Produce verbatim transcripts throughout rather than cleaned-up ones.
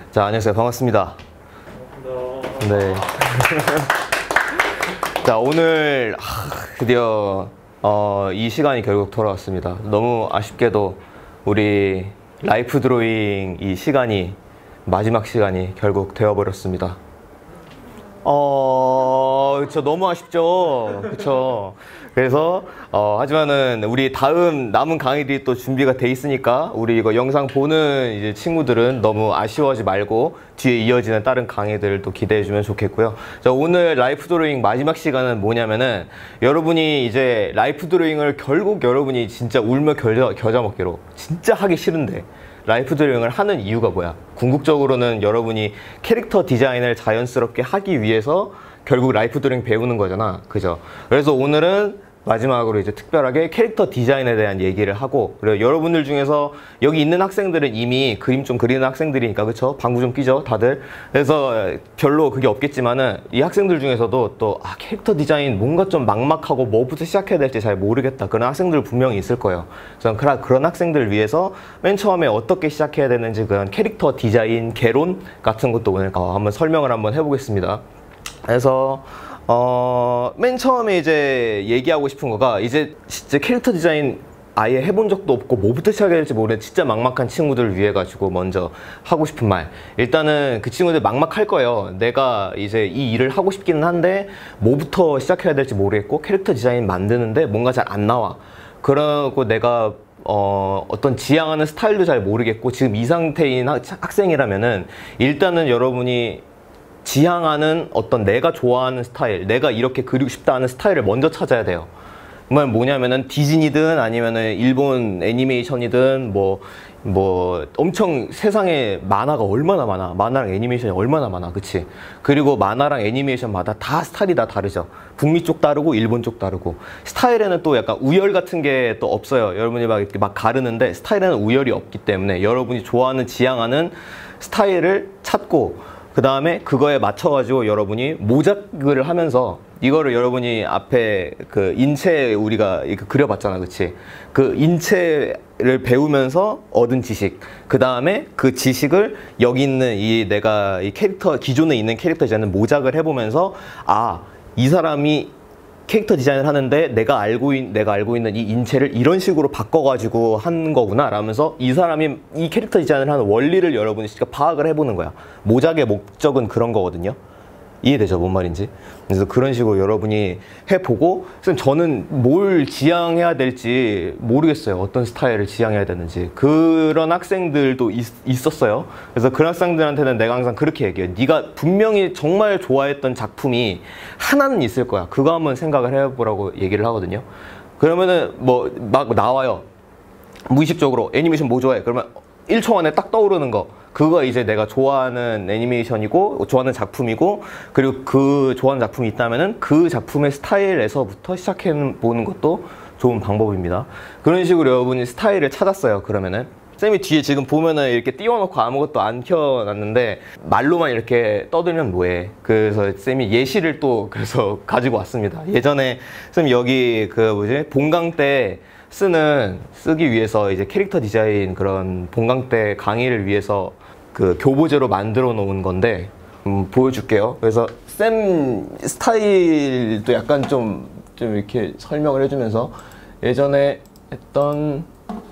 자, 안녕하세요. 반갑습니다. 반갑습니다. 네. 자, 오늘 드디어 어, 이 시간이 결국 돌아왔습니다. 너무 아쉽게도 우리 라이프 드로잉 이 시간이 마지막 시간이 결국 되어버렸습니다. 어, 그쵸. 너무 아쉽죠. 그쵸. 그래서, 어, 하지만은 우리 다음 남은 강의들이 또 준비가 돼 있으니까 우리 이거 영상 보는 이제 친구들은 너무 아쉬워하지 말고 뒤에 이어지는 다른 강의들도 기대해 주면 좋겠고요. 자, 오늘 라이프 드로잉 마지막 시간은 뭐냐면은 여러분이 이제 라이프 드로잉을 결국 여러분이 진짜 울며 겨자, 겨자 먹기로 진짜 하기 싫은데 라이프 드로잉을 하는 이유가 뭐야? 궁극적으로는 여러분이 캐릭터 디자인을 자연스럽게 하기 위해서 결국 라이프 드로잉 배우는 거잖아. 그죠? 그래서 오늘은 마지막으로 이제 특별하게 캐릭터 디자인에 대한 얘기를 하고, 그리고 여러분들 중에서 여기 있는 학생들은 이미 그림 좀 그리는 학생들이니까, 그쵸? 방구 좀 끼죠, 다들? 그래서 별로 그게 없겠지만은 이 학생들 중에서도 또 아, 캐릭터 디자인 뭔가 좀 막막하고 뭐부터 시작해야 될지 잘 모르겠다, 그런 학생들 분명히 있을 거예요. 그래서 그런 학생들을 위해서 맨 처음에 어떻게 시작해야 되는지 그런 캐릭터 디자인 개론 같은 것도 오늘 한번 설명을 한번 해보겠습니다. 그래서 어, 맨 처음에 이제 얘기하고 싶은 거가, 이제 진짜 캐릭터 디자인 아예 해본 적도 없고 뭐부터 시작해야 될지 모르는 진짜 막막한 친구들을 위해 가지고 먼저 하고 싶은 말, 일단은 그 친구들 막막할 거예요. 내가 이제 이 일을 하고 싶기는 한데 뭐부터 시작해야 될지 모르겠고 캐릭터 디자인 만드는데 뭔가 잘 안 나와. 그러고 내가 어, 어떤 지향하는 스타일도 잘 모르겠고 지금 이 상태인 학, 학생이라면은 일단은 여러분이 지향하는 어떤 내가 좋아하는 스타일, 내가 이렇게 그리고 싶다 하는 스타일을 먼저 찾아야 돼요. 정말 뭐냐면은 디즈니든 아니면은 일본 애니메이션이든 뭐, 뭐 엄청 세상에 만화가 얼마나 많아. 만화랑 애니메이션이 얼마나 많아. 그치? 그리고 만화랑 애니메이션마다 다 스타일이 다 다르죠. 북미 쪽 다르고 일본 쪽 다르고. 스타일에는 또 약간 우열 같은 게 또 없어요. 여러분이 막 이렇게 막 가르는데 스타일에는 우열이 없기 때문에 여러분이 좋아하는 지향하는 스타일을 찾고, 그 다음에 그거에 맞춰가지고 여러분이 모작을 하면서, 이거를 여러분이 앞에 그 인체 우리가 이렇게 그려봤잖아. 그치? 그 인체를 배우면서 얻은 지식, 그 다음에 그 지식을 여기 있는 이 내가 이 캐릭터, 기존에 있는 캐릭터 디자인을 모작을 해보면서, 아, 이 사람이 캐릭터 디자인을 하는데 내가 알고, 있, 내가 알고 있는 이 인체를 이런 식으로 바꿔가지고 한 거구나 라면서 이 사람이 이 캐릭터 디자인을 하는 원리를 여러분이 직접 파악을 해보는 거야. 모작의 목적은 그런 거거든요. 이해되죠? 뭔 말인지? 그래서 그런 식으로 여러분이 해보고, 선생님 저는 뭘 지향해야 될지 모르겠어요. 어떤 스타일을 지향해야 되는지. 그런 학생들도 있, 있었어요. 그래서 그런 학생들한테는 내가 항상 그렇게 얘기해요. 네가 분명히 정말 좋아했던 작품이 하나는 있을 거야. 그거 한번 생각을 해보라고 얘기를 하거든요. 그러면은 뭐 막 나와요. 무의식적으로 애니메이션 뭐 좋아해? 그러면 일 초 안에 딱 떠오르는 거, 그거 이제 내가 좋아하는 애니메이션이고 좋아하는 작품이고, 그리고 그 좋아하는 작품이 있다면은 그 작품의 스타일에서부터 시작해 보는 것도 좋은 방법입니다. 그런 식으로 여러분이 스타일을 찾았어요. 그러면은 쌤이 뒤에 지금 보면은 이렇게 띄워놓고 아무것도 안 켜놨는데 말로만 이렇게 떠들면 뭐해. 그래서 쌤이 예시를 또 그래서 가지고 왔습니다. 예전에 쌤 여기 그 뭐지 본강 때 쓰는 쓰기 위해서 이제 캐릭터 디자인 그런 본강 때 강의를 위해서 그 교보제로 만들어 놓은 건데, 음, 보여줄게요. 그래서 쌤 스타일도 약간 좀, 좀 이렇게 설명을 해주면서 예전에 했던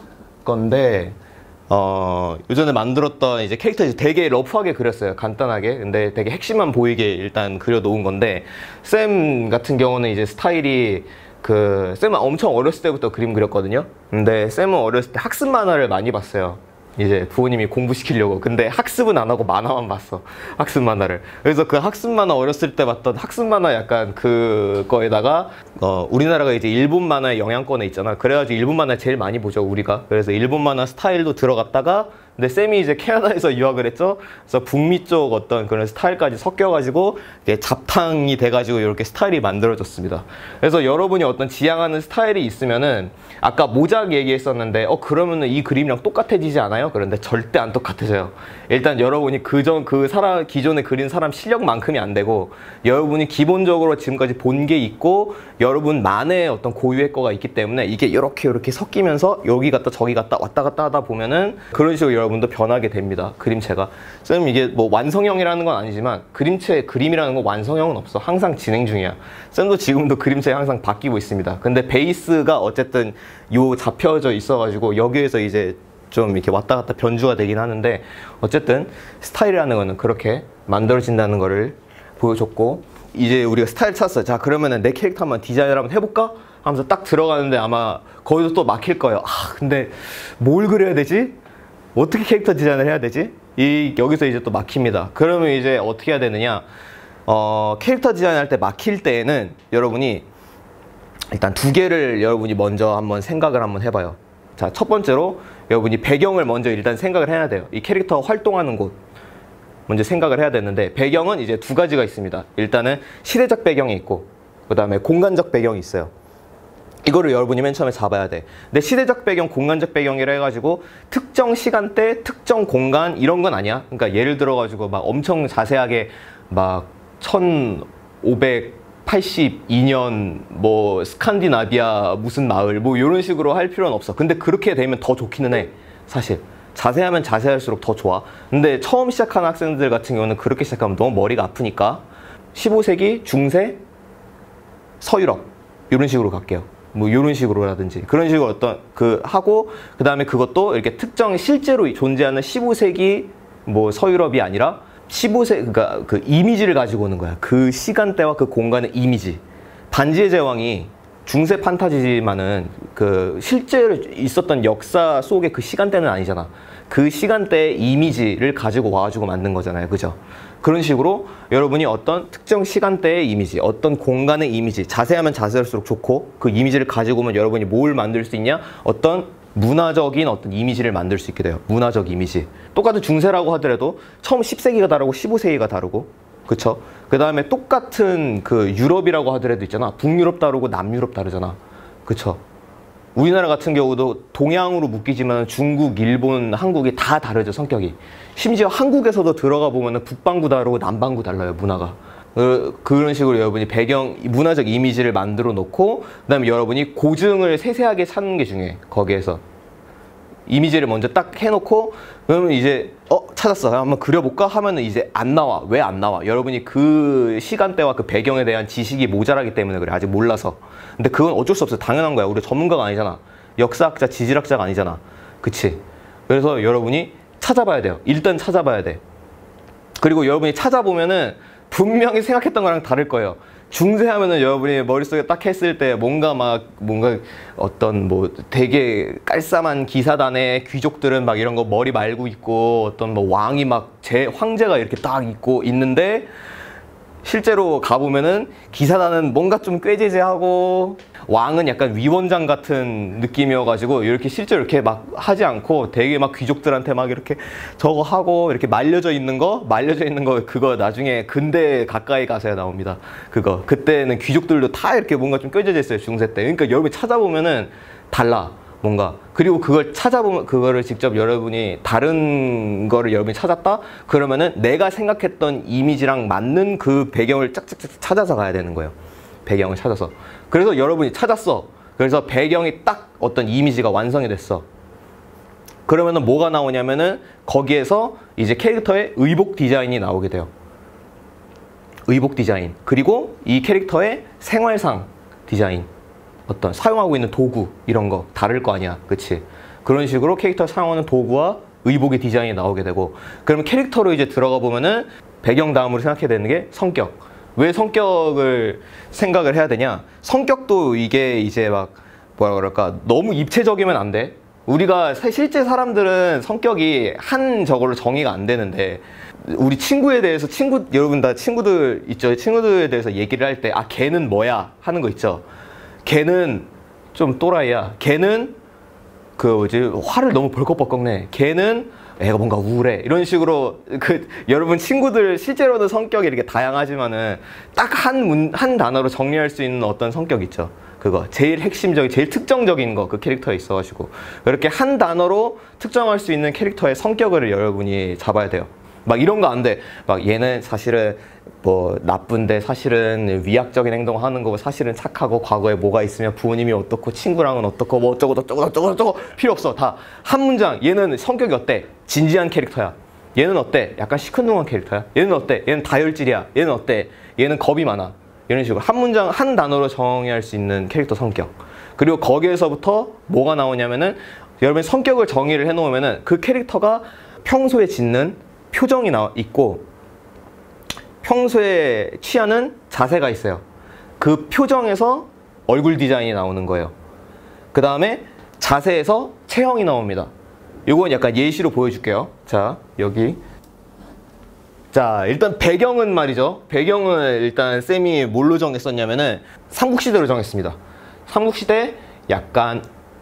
건데, 어, 예전에 만들었던 이제 캐릭터 되게 러프하게 그렸어요. 간단하게. 근데 되게 핵심만 보이게 일단 그려 놓은 건데, 쌤 같은 경우는 이제 스타일이 그 쌤은 엄청 어렸을 때부터 그림 그렸거든요. 근데 쌤은 어렸을 때 학습 만화를 많이 봤어요. 이제 부모님이 공부시키려고. 근데 학습은 안 하고 만화만 봤어. 학습 만화를. 그래서 그 학습 만화 어렸을 때 봤던 학습 만화 약간 그거에다가 어 우리나라가 이제 일본 만화의 영향권에 있잖아. 그래가지고 일본 만화 제일 많이 보죠, 우리가. 그래서 일본 만화 스타일도 들어갔다가, 근데 쌤이 이제 캐나다에서 유학을 했죠. 그래서 북미 쪽 어떤 그런 스타일까지 섞여가지고 이게 잡탕이 돼가지고 이렇게 스타일이 만들어졌습니다. 그래서 여러분이 어떤 지향하는 스타일이 있으면은, 아까 모작 얘기했었는데 어 그러면은 이 그림이랑 똑같아지지 않아요? 그런데 절대 안 똑같아져요. 일단 여러분이 그전 그 사람 기존에 그린 사람 실력만큼이 안 되고, 여러분이 기본적으로 지금까지 본 게 있고 여러분만의 어떤 고유의 거가 있기 때문에 이게 이렇게 이렇게 섞이면서 여기 갔다 저기 갔다 왔다 갔다 하다 보면은 그런 식으로 여러분도 변하게 됩니다. 그림체가. 쌤 이게 뭐 완성형이라는 건 아니지만 그림체 그림이라는 건 완성형은 없어. 항상 진행 중이야. 쌤도 지금도 그림체 항상 바뀌고 있습니다. 근데 베이스가 어쨌든 요 잡혀져 있어가지고 여기에서 이제 좀 이렇게 왔다 갔다 변주가 되긴 하는데 어쨌든 스타일이라는 거는 그렇게 만들어진다는 거를 보여줬고 이제 우리가 스타일 찾았어요. 자 그러면은 내 캐릭터 한번 디자인을 한번 해볼까? 하면서 딱 들어가는데 아마 거기서 또 막힐 거예요. 아 근데 뭘 그려야 되지? 어떻게 캐릭터 디자인을 해야 되지? 이 여기서 이제 또 막힙니다. 그러면 이제 어떻게 해야 되느냐? 어, 캐릭터 디자인할 때 막힐 때에는 여러분이 일단 두 개를 여러분이 먼저 한번 생각을 한번 해봐요. 자, 첫 번째로 여러분이 배경을 먼저 일단 생각을 해야 돼요. 이 캐릭터 활동하는 곳 먼저 생각을 해야 되는데 배경은 이제 두 가지가 있습니다. 일단은 시대적 배경이 있고 그 다음에 공간적 배경이 있어요. 이거를 여러분이 맨 처음에 잡아야 돼. 근데 시대적 배경, 공간적 배경이라 해가지고 특정 시간대, 특정 공간 이런 건 아니야. 그러니까 예를 들어가지고 막 엄청 자세하게 막 천오백팔십이 년 뭐 스칸디나비아 무슨 마을 뭐 이런 식으로 할 필요는 없어. 근데 그렇게 되면 더 좋기는 해. 사실 자세하면 자세할수록 더 좋아. 근데 처음 시작하는 학생들 같은 경우는 그렇게 시작하면 너무 머리가 아프니까 십오 세기 중세 서유럽 이런 식으로 갈게요. 뭐 이런 식으로라든지 그런 식으로 어떤 그 하고 그 다음에 그것도 이렇게 특정 실제로 존재하는 십오 세기 뭐 서유럽이 아니라 십오 세 그러니까 그 이미지를 가지고 오는 거야. 그 시간대와 그 공간의 이미지. 반지의 제왕이 중세 판타지지만은 그 실제로 있었던 역사 속의 그 시간대는 아니잖아. 그 시간대의 이미지를 가지고 와가지고 만든 거잖아요. 그죠? 그런 식으로 여러분이 어떤 특정 시간대의 이미지, 어떤 공간의 이미지, 자세하면 자세할수록 좋고 그 이미지를 가지고 오면 여러분이 뭘 만들 수 있냐? 어떤 문화적인 어떤 이미지를 만들 수 있게 돼요. 문화적 이미지. 똑같은 중세라고 하더라도 처음 십 세기가 다르고 십오 세기가 다르고 그쵸? 그 다음에 똑같은 그 유럽이라고 하더라도 있잖아. 북유럽 다르고 남유럽 다르잖아. 그쵸? 우리나라 같은 경우도 동양으로 묶이지만 중국, 일본, 한국이 다 다르죠, 성격이. 심지어 한국에서도 들어가 보면 북반구 다르고 남반구 달라요, 문화가. 어, 그런 식으로 여러분이 배경, 문화적 이미지를 만들어 놓고 그 다음에 여러분이 고증을 세세하게 찾는 게 중요해, 거기에서. 이미지를 먼저 딱 해놓고 그러면 이제 어 찾았어 한번 그려볼까 하면은 이제 안 나와. 왜 안 나와? 여러분이 그 시간대와 그 배경에 대한 지식이 모자라기 때문에 그래. 아직 몰라서. 근데 그건 어쩔 수 없어. 당연한 거야. 우리 전문가가 아니잖아. 역사학자, 지질학자가 아니잖아. 그치? 그래서 여러분이 찾아봐야 돼요. 일단 찾아봐야 돼. 그리고 여러분이 찾아보면은 분명히 생각했던 거랑 다를 거예요. 중세 하면은 여러분이 머릿속에 딱 했을 때 뭔가 막 뭔가 어떤 뭐 되게 깔쌈한 기사단의 귀족들은 막 이런 거 머리 말고 있고 어떤 뭐 왕이 막 제 황제가 이렇게 딱 있고 있는데 실제로 가보면은 기사단은 뭔가 좀 꾀지지하고 왕은 약간 위원장 같은 느낌이어가지고 이렇게 실제로 이렇게 막 하지 않고 되게 막 귀족들한테 막 이렇게 저거 하고 이렇게 말려져 있는 거 말려져 있는 거 그거 나중에 근대 가까이 가서야 나옵니다. 그거 그때는 귀족들도 다 이렇게 뭔가 좀 꾀져져 있어요. 중세 때. 그러니까 여러분이 찾아보면은 달라. 뭔가. 그리고 그걸 찾아보면 그거를 직접 여러분이 다른 거를 여러분이 찾았다? 그러면은 내가 생각했던 이미지랑 맞는 그 배경을 짝짝짝 찾아서 가야 되는 거예요. 배경을 찾아서. 그래서 여러분이 찾았어. 그래서 배경이 딱 어떤 이미지가 완성이 됐어. 그러면은 뭐가 나오냐면은 거기에서 이제 캐릭터의 의복 디자인이 나오게 돼요. 의복 디자인. 그리고 이 캐릭터의 생활상 디자인. 어떤 사용하고 있는 도구 이런 거 다를 거 아니야. 그치? 그런 식으로 캐릭터 사용하는 도구와 의복의 디자인이 나오게 되고 그러면 캐릭터로 이제 들어가 보면은 배경 다음으로 생각해야 되는 게 성격. 왜 성격을 생각을 해야 되냐? 성격도 이게 이제 막 뭐라 그럴까 너무 입체적이면 안 돼. 우리가 실제 사람들은 성격이 한 저걸로 정의가 안 되는데 우리 친구에 대해서 친구 여러분 다 친구들 있죠? 친구들에 대해서 얘기를 할 때 아 걔는 뭐야 하는 거 있죠? 걔는 좀 또라이야. 걔는 그 뭐지 화를 너무 벌컥벌컥 내. 걔는 애가 뭔가 우울해. 이런 식으로 그 여러분 친구들 실제로는 성격이 이렇게 다양하지만은 딱 한 문 한 단어로 정리할 수 있는 어떤 성격 있죠. 그거 제일 핵심적인 제일 특정적인 거 그 캐릭터에 있어가지고 그렇게 한 단어로 특정할 수 있는 캐릭터의 성격을 여러분이 잡아야 돼요. 막 이런 거 안 돼. 막 얘는 사실은 뭐 나쁜데 사실은 위약적인 행동을 하는 거고 사실은 착하고 과거에 뭐가 있으면 부모님이 어떻고 친구랑은 어떻고 뭐 어쩌고 저쩌고 저쩌고 저쩌고 필요 없어. 다 한 문장. 얘는 성격이 어때? 진지한 캐릭터야. 얘는 어때? 약간 시큰둥한 캐릭터야. 얘는 어때? 얘는 다혈질이야. 얘는 어때? 얘는 겁이 많아. 이런 식으로 한 문장 한 단어로 정의할 수 있는 캐릭터 성격. 그리고 거기에서부터 뭐가 나오냐면은 여러분 성격을 정의를 해놓으면은 그 캐릭터가 평소에 짓는 표정이 나 있고 평소에 취하는 자세가 있어요. 그 표정에서 얼굴 디자인이 나오는 거예요. 그 다음에 자세에서 체형이 나옵니다. 이건 약간 예시로 보여줄게요. 자, 여기. 자, 일단 배경은 말이죠. 배경을 일단 쌤이 뭘로 정했었냐면은 삼국시대로 정했습니다. 삼국시대 약간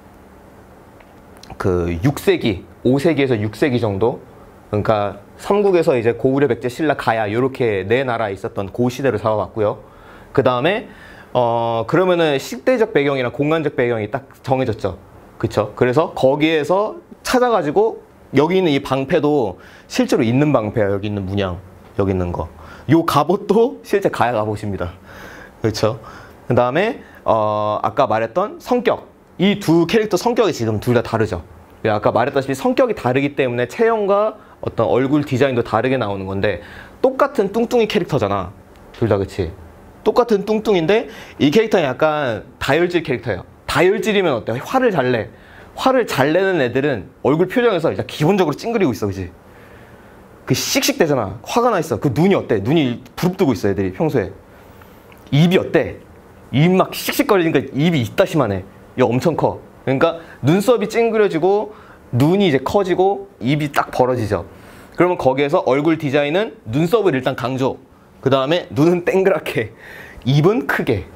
그 육 세기, 오 세기에서 육 세기 정도. 그러니까 삼국에서 이제 고구려, 백제, 신라, 가야 요렇게 네 나라에 있었던 그 시대를 잡아봤고요. 그 다음에 어 그러면은 시대적 배경이랑 공간적 배경이 딱 정해졌죠. 그쵸? 그래서 거기에서 찾아가지고 여기 있는 이 방패도 실제로 있는 방패야. 여기 있는 문양, 여기 있는 거. 요 갑옷도 실제 가야 갑옷입니다. 그렇죠? 그 다음에 어 아까 말했던 성격. 이 두 캐릭터 성격이 지금 둘 다 다르죠. 아까 말했다시피 성격이 다르기 때문에 체형과 어떤 얼굴 디자인도 다르게 나오는 건데 똑같은 뚱뚱이 캐릭터잖아. 둘 다. 그치? 똑같은 뚱뚱인데 이 캐릭터는 약간 다혈질 캐릭터예요. 다혈질이면 어때? 화를 잘 내. 화를 잘 내는 애들은 얼굴 표정에서 일단 기본적으로 찡그리고 있어. 그치? 그 씩씩대잖아. 화가 나 있어. 그 눈이 어때? 눈이 부릅뜨고 있어. 애들이 평소에. 입이 어때? 입 막 씩씩거리니까 입이 이따시만해. 이거 엄청 커. 그러니까 눈썹이 찡그려지고 눈이 이제 커지고 입이 딱 벌어지죠. 그러면 거기에서 얼굴 디자인은 눈썹을 일단 강조. 그 다음에 눈은 땡그랗게, 입은 크게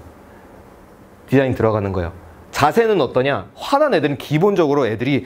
디자인 들어가는 거예요. 자세는 어떠냐? 화난 애들은 기본적으로 애들이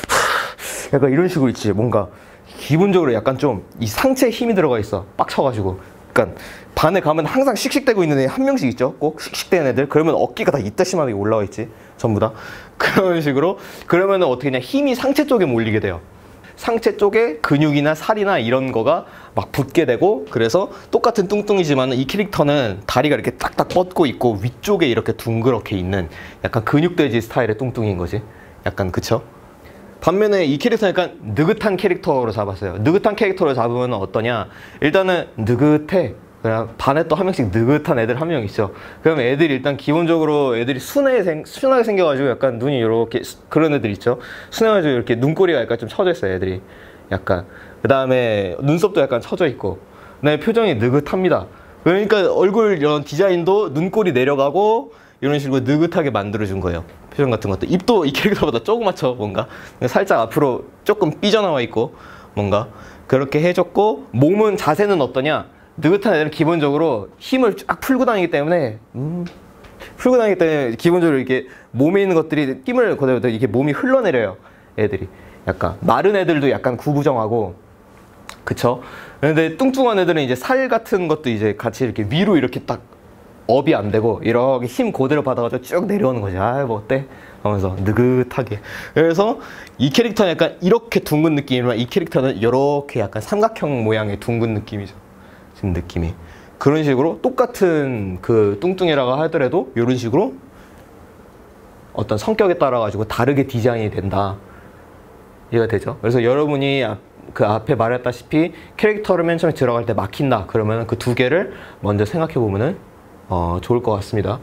약간 이런 식으로 있지. 뭔가 기본적으로 약간 좀 이 상체에 힘이 들어가 있어. 빡쳐가지고. 그러니까 반에 가면 항상 씩씩대고 있는 애 한 명씩 있죠. 꼭 씩씩대는 애들. 그러면 어깨가 다 이따시만하게 올라와 있지. 전부 다. 그런 식으로. 그러면은 어떻게 냐 힘이 상체 쪽에 몰리게 돼요. 상체 쪽에 근육이나 살이나 이런 거가 막 붙게 되고, 그래서 똑같은 뚱뚱이지만 이 캐릭터는 다리가 이렇게 딱딱 뻗고 있고 위쪽에 이렇게 둥그렇게 있는 약간 근육돼지 스타일의 뚱뚱인 거지. 약간. 그쵸? 반면에 이 캐릭터는 약간 느긋한 캐릭터로 잡았어요. 느긋한 캐릭터로 잡으면 어떠냐? 일단은 느긋해. 그냥 반에 또 한 명씩 느긋한 애들 한 명 있죠. 그럼 애들이 일단 기본적으로 애들이 순해 생, 순하게 생겨가지고 약간 눈이 이렇게 그런 애들 있죠. 순해가지고 이렇게 눈꼬리가 약간 좀 처져 있어요. 애들이 약간. 그 다음에 눈썹도 약간 처져 있고. 그다음에 표정이 느긋합니다. 그러니까 얼굴 이런 디자인도 눈꼬리 내려가고 이런 식으로 느긋하게 만들어준 거예요. 표정 같은 것도. 입도 이 캐릭터보다 조그맣죠. 뭔가 살짝 앞으로 조금 삐져나와 있고 뭔가 그렇게 해줬고, 몸은 자세는 어떠냐? 느긋한 애들은 기본적으로 힘을 쫙 풀고 다니기 때문에 음, 풀고 다니기 때문에 기본적으로 이렇게 몸에 있는 것들이 힘을 거둬도 이렇게 몸이 흘러내려요. 애들이 약간 마른 애들도 약간 구부정하고. 그쵸? 근데 뚱뚱한 애들은 이제 살 같은 것도 이제 같이 이렇게 위로 이렇게 딱 업이 안 되고 이렇게 힘 그대로 받아가지고 쭉 내려오는 거지. 아, 뭐 어때? 하면서 느긋하게. 그래서 이 캐릭터는 약간 이렇게 둥근 느낌이지만 이 캐릭터는 이렇게 약간 삼각형 모양의 둥근 느낌이죠. 지금 느낌이. 그런 식으로 똑같은 그 뚱뚱이라고 하더라도 이런 식으로 어떤 성격에 따라 가지고 다르게 디자인이 된다. 이해가 되죠? 그래서 여러분이 그 앞에 말했다시피 캐릭터를 맨 처음에 들어갈 때 막힌다. 그러면 그 두 개를 먼저 생각해 보면은 어, 좋을 것 같습니다.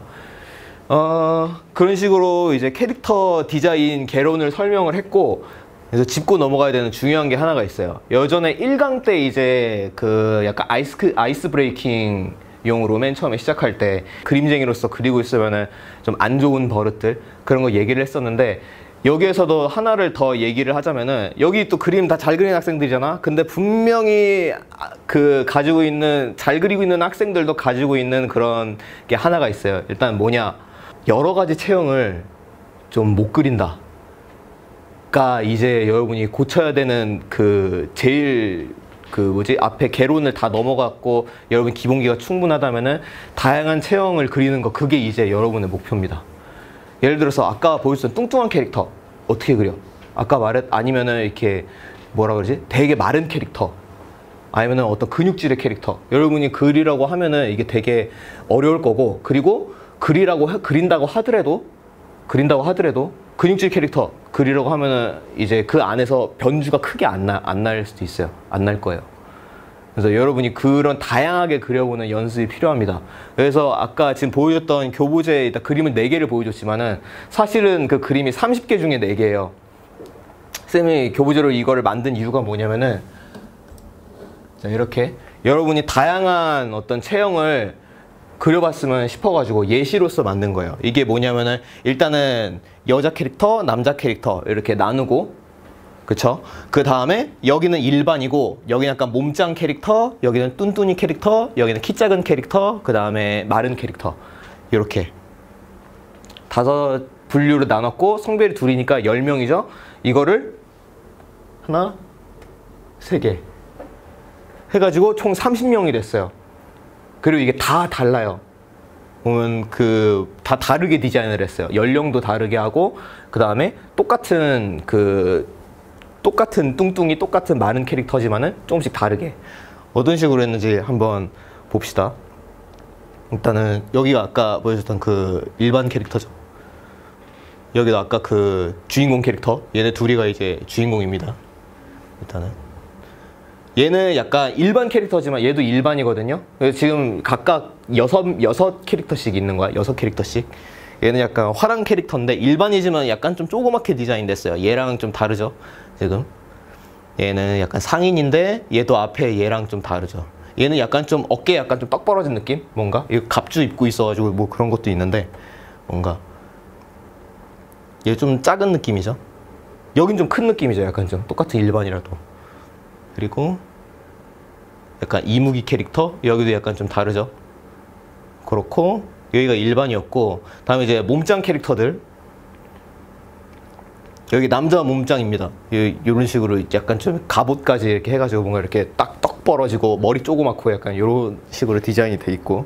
어, 그런 식으로 이제 캐릭터 디자인 개론을 설명을 했고, 그래서 짚고 넘어가야 되는 중요한 게 하나가 있어요. 예전에 일 강 때 이제 그 약간 아이스, 아이스 브레이킹 용으로 맨 처음에 시작할 때 그림쟁이로서 그리고 있으면은 좀 안 좋은 버릇들 그런 거 얘기를 했었는데, 여기에서도 하나를 더 얘기를 하자면은, 여기 또 그림 다 잘 그리는 학생들이잖아. 근데 분명히 그 가지고 있는, 잘 그리고 있는 학생들도 가지고 있는 그런 게 하나가 있어요. 일단 뭐냐, 여러 가지 체형을 좀 못 그린다 가 이제 여러분이 고쳐야 되는 그 제일 그 뭐지 앞에 개론을 다 넘어갔고 여러분 기본기가 충분하다면은 다양한 체형을 그리는 거, 그게 이제 여러분의 목표입니다. 예를 들어서 아까 보여줬던 뚱뚱한 캐릭터 어떻게 그려? 아까 말했, 아니면은 이렇게 뭐라 그러지? 되게 마른 캐릭터, 아니면은 어떤 근육질의 캐릭터, 여러분이 그리라고 하면은 이게 되게 어려울 거고, 그리고 그리라고 하, 그린다고 하더라도 그린다고 하더라도 근육질 캐릭터 그리려고 하면은 이제 그 안에서 변주가 크게 안 나, 안 날 수도 있어요. 안 날 거예요. 그래서 여러분이 그런 다양하게 그려보는 연습이 필요합니다. 그래서 아까 지금 보여줬던 교보제에 일단 그림을 네 개를 보여줬지만은 사실은 그 그림이 삼십 개 중에 네 개예요. 쌤이 교보제로 이거를 만든 이유가 뭐냐면은 자, 이렇게 여러분이 다양한 어떤 체형을 그려봤으면 싶어가지고 예시로서 만든 거예요. 이게 뭐냐면은 일단은 여자 캐릭터, 남자 캐릭터 이렇게 나누고, 그쵸? 그 다음에 여기는 일반이고 여기는 약간 몸짱 캐릭터, 여기는 뚠뚠이 캐릭터, 여기는 키 작은 캐릭터, 그 다음에 마른 캐릭터, 이렇게 다섯 분류로 나눴고 성별이 둘이니까 열 명이죠. 이거를 하나, 세 개 해가지고 총 삼십 명이 됐어요. 그리고 이게 다 달라요. 보면 그 다 다르게 디자인을 했어요. 연령도 다르게 하고, 그 다음에 똑같은 그 똑같은 뚱뚱이 똑같은 마른 캐릭터지만은 조금씩 다르게 어떤 식으로 했는지 한번 봅시다. 일단은 여기가 아까 보여줬던 그 일반 캐릭터죠. 여기도 아까 그 주인공 캐릭터, 얘네 둘이가 이제 주인공입니다. 일단은 얘는 약간 일반 캐릭터지만 얘도 일반이거든요. 그래서 지금 각각 여섯, 여섯 캐릭터씩 있는 거야. 여섯 캐릭터씩. 얘는 약간 화랑 캐릭터인데 일반이지만 약간 좀 조그맣게 디자인 됐어요. 얘랑 좀 다르죠. 지금 얘는 약간 상인인데 얘도 앞에 얘랑 좀 다르죠. 얘는 약간 좀 어깨에 약간 좀 떡 벌어진 느낌? 뭔가? 이거 갑주 입고 있어가지고 뭐 그런 것도 있는데 뭔가 얘 좀 작은 느낌이죠. 여긴 좀 큰 느낌이죠. 약간 좀 똑같은 일반이라도. 그리고 약간 이무기 캐릭터, 여기도 약간 좀 다르죠. 그렇고 여기가 일반이었고, 다음에 이제 몸짱 캐릭터들, 여기 남자 몸짱입니다. 이런 식으로 약간 좀 갑옷까지 이렇게 해가지고 뭔가 이렇게 딱 떡 벌어지고 머리 조그맣고 약간 이런 식으로 디자인이 돼 있고,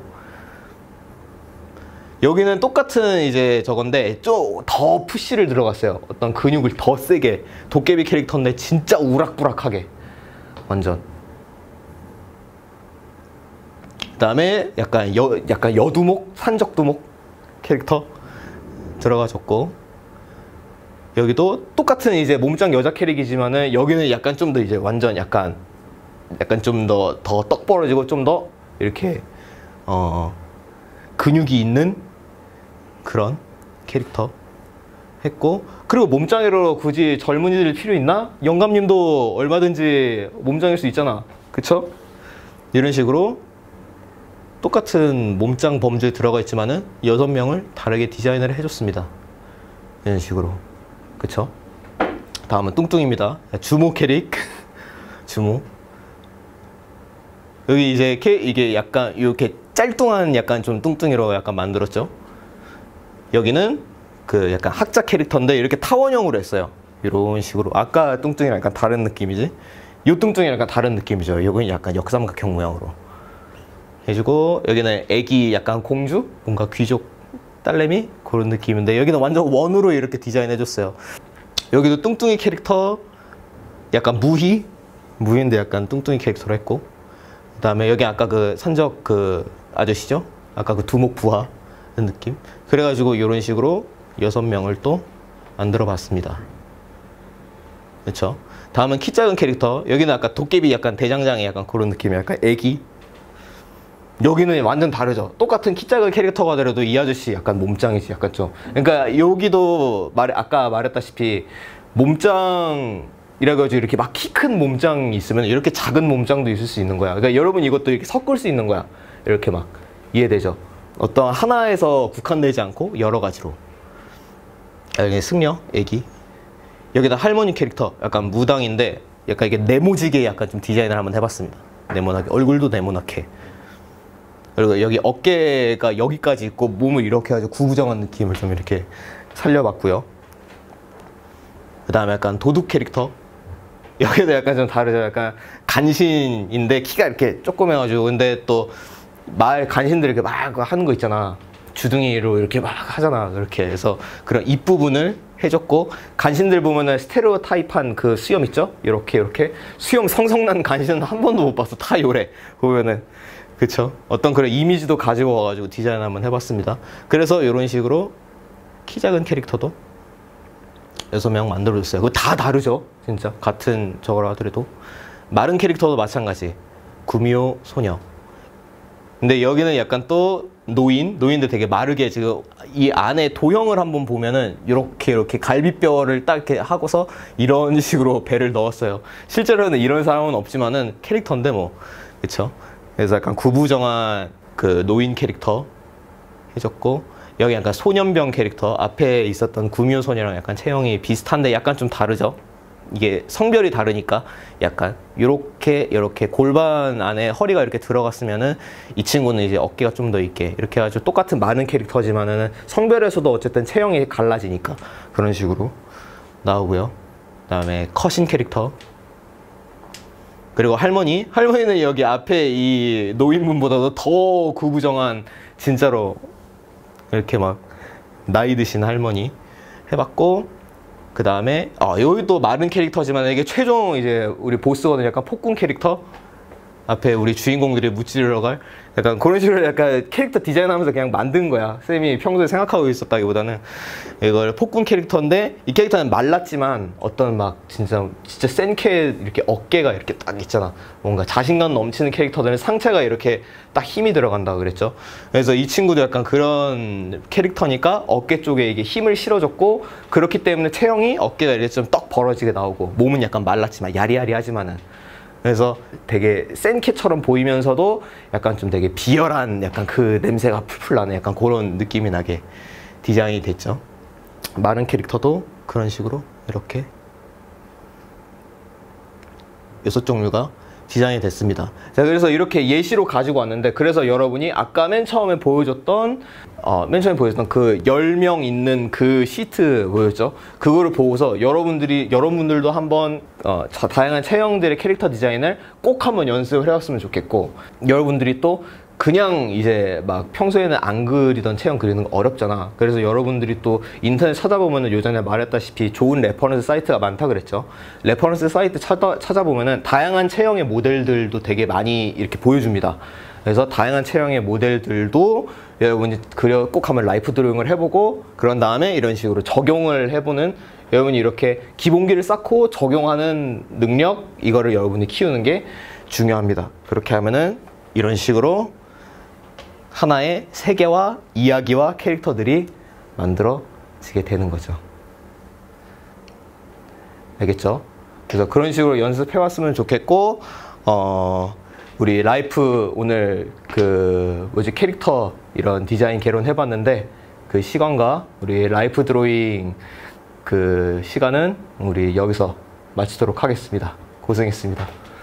여기는 똑같은 이제 저건데 좀 더 푸시를 들어갔어요. 어떤 근육을 더 세게, 도깨비 캐릭터인데 진짜 우락부락하게 완전. 그 다음에 약간 여, 약간 여두목, 산적두목 캐릭터 들어가졌고, 여기도 똑같은 이제 몸짱 여자 캐릭이지만은 여기는 약간 좀 더 이제 완전 약간 약간 좀 더 더 떡 벌어지고 좀 더 이렇게 어 근육이 있는 그런 캐릭터 했고, 그리고 몸짱으로 굳이 젊은이들 필요 있나? 영감님도 얼마든지 몸짱일 수 있잖아. 그쵸? 이런 식으로 똑같은 몸짱 범주에 들어가 있지만은 여섯 명을 다르게 디자인을 해줬습니다. 이런 식으로. 그쵸? 다음은 뚱뚱입니다. 주모 캐릭. 주모. 여기 이제 캐, 이게 약간 이렇게 짤뚱한 약간 좀 뚱뚱이로 약간 만들었죠. 여기는 그 약간 학자 캐릭터인데 이렇게 타원형으로 했어요. 이런 식으로. 아까 뚱뚱이랑 약간 다른 느낌이지. 요 뚱뚱이랑 약간 다른 느낌이죠. 여기는 약간 역삼각형 모양으로 해주고, 여기는 애기 약간 공주? 뭔가 귀족 딸내미? 그런 느낌인데 여기는 완전 원으로 이렇게 디자인 해줬어요. 여기도 뚱뚱이 캐릭터, 약간 무희? 무희인데 약간 뚱뚱이 캐릭터로 했고, 그 다음에 여기 아까 그 산적 그 아저씨죠? 아까 그 두목 부하 느낌? 그래가지고 이런 식으로 여섯 명을 또 만들어 봤습니다. 그쵸? 다음은 키 작은 캐릭터. 여기는 아까 도깨비 약간 대장장이 약간 그런 느낌이 약간 애기. 여기는 완전 다르죠. 똑같은 키 작은 캐릭터가 되더라도 이 아저씨 약간 몸짱이지. 약간 좀. 그러니까 여기도 말 아까 말했다시피 몸짱이라고 해가지고 이렇게 막 키 큰 몸짱이 있으면 이렇게 작은 몸짱도 있을 수 있는 거야. 그러니까 여러분 이것도 이렇게 섞을 수 있는 거야. 이렇게 막 이해되죠? 어떤 하나에서 국한되지 않고 여러 가지로. 여기 승려, 애기. 여기다 할머니 캐릭터, 약간 무당인데 약간 이게 네모지게 약간 좀 디자인을 한번 해봤습니다. 네모나게, 얼굴도 네모나게. 그리고 여기 어깨가 여기까지 있고 몸을 이렇게 해가지고 구부정한 느낌을 좀 이렇게 살려봤고요. 그 다음에 약간 도둑 캐릭터. 여기도 약간 좀 다르죠. 약간 간신인데 키가 이렇게 조그매가지고, 근데 또 마을 간신들 이렇게 막 하는 거 있잖아. 주둥이로 이렇게 막 하잖아. 그렇게 해서 그런 입부분을 해줬고, 간신들 보면은 스테레오 타입한 그 수염 있죠? 이렇게 이렇게 수염 성성난 간신은 한 번도 못 봤어. 다 요래 보면은. 그쵸? 어떤 그런 이미지도 가지고 와가지고 디자인 한번 해봤습니다. 그래서 이런 식으로 키 작은 캐릭터도 여섯 명 만들어줬어요. 그거 다 다르죠, 진짜. 같은 저거라 하더라도. 마른 캐릭터도 마찬가지. 구미호 소녀. 근데 여기는 약간 또 노인, 노인들 되게 마르게 지금 이 안에 도형을 한번 보면은 이렇게 이렇게 갈비뼈를 딱 이렇게 하고서 이런 식으로 배를 넣었어요. 실제로는 이런 사람은 없지만은 캐릭터인데 뭐, 그쵸? 그래서 약간 구부정한 그 노인 캐릭터 해줬고, 여기 약간 소년병 캐릭터, 앞에 있었던 구미호 소녀랑 약간 체형이 비슷한데 약간 좀 다르죠? 이게 성별이 다르니까 약간 요렇게 요렇게 골반 안에 허리가 이렇게 들어갔으면은 이 친구는 이제 어깨가 좀 더 있게 이렇게 해가지고 똑같은 많은 캐릭터지만은 성별에서도 어쨌든 체형이 갈라지니까 그런 식으로 나오고요. 그 다음에 컷인 캐릭터, 그리고 할머니 할머니는 여기 앞에 이 노인분보다도 더 구부정한 진짜로 이렇게 막 나이 드신 할머니 해봤고, 그 다음에 아 여기도 마른 캐릭터지만 이게 최종 이제 우리 보스거든요. 약간 폭군 캐릭터, 앞에 우리 주인공들이 무찌르러 갈 약간 그런 식으로 약간 캐릭터 디자인하면서 그냥 만든 거야. 쌤이 평소에 생각하고 있었다기보다는. 이걸 폭군 캐릭터인데 이 캐릭터는 말랐지만 어떤 막 진짜 진짜 센 캐 이렇게 어깨가 이렇게 딱 있잖아. 뭔가 자신감 넘치는 캐릭터들은 상체가 이렇게 딱 힘이 들어간다 그랬죠. 그래서 이 친구도 약간 그런 캐릭터니까 어깨 쪽에 이게 힘을 실어줬고, 그렇기 때문에 체형이 어깨가 이렇게 좀 떡 벌어지게 나오고, 몸은 약간 말랐지만 야리야리하지만은, 그래서 되게 센 캐처럼 보이면서도 약간 좀 되게 비열한 약간 그 냄새가 풀풀 나는 약간 그런 느낌이 나게 디자인이 됐죠. 마른 캐릭터도 그런 식으로 이렇게 여섯 종류가 디자인이 됐습니다. 자, 그래서 이렇게 예시로 가지고 왔는데, 그래서 여러분이 아까 맨 처음에 보여줬던 어, 맨 처음에 보여줬던 그 열 명 있는 그 시트 뭐였죠? 그거를 보고서 여러분들이 여러분들도 한번 어, 다양한 체형들의 캐릭터 디자인을 꼭 한번 연습을 해왔으면 좋겠고, 여러분들이 또 그냥 이제 막 평소에는 안 그리던 체형 그리는 거 어렵잖아. 그래서 여러분들이 또 인터넷 찾아보면은 요전에 말했다시피 좋은 레퍼런스 사이트가 많다 그랬죠. 레퍼런스 사이트 찾아, 찾아보면은 다양한 체형의 모델들도 되게 많이 이렇게 보여줍니다. 그래서 다양한 체형의 모델들도 여러분이 그려 꼭 한번 라이프 드로잉을 해보고, 그런 다음에 이런 식으로 적용을 해보는, 여러분이 이렇게 기본기를 쌓고 적용하는 능력, 이거를 여러분이 키우는 게 중요합니다. 그렇게 하면은 이런 식으로 하나의 세계와 이야기와 캐릭터들이 만들어지게 되는 거죠. 알겠죠? 그래서 그런 식으로 연습해 왔으면 좋겠고, 어, 우리 라이프 오늘 그 뭐지 캐릭터 이런 디자인 개론 해봤는데, 그 시간과 우리 라이프 드로잉 그 시간은 우리 여기서 마치도록 하겠습니다. 고생했습니다.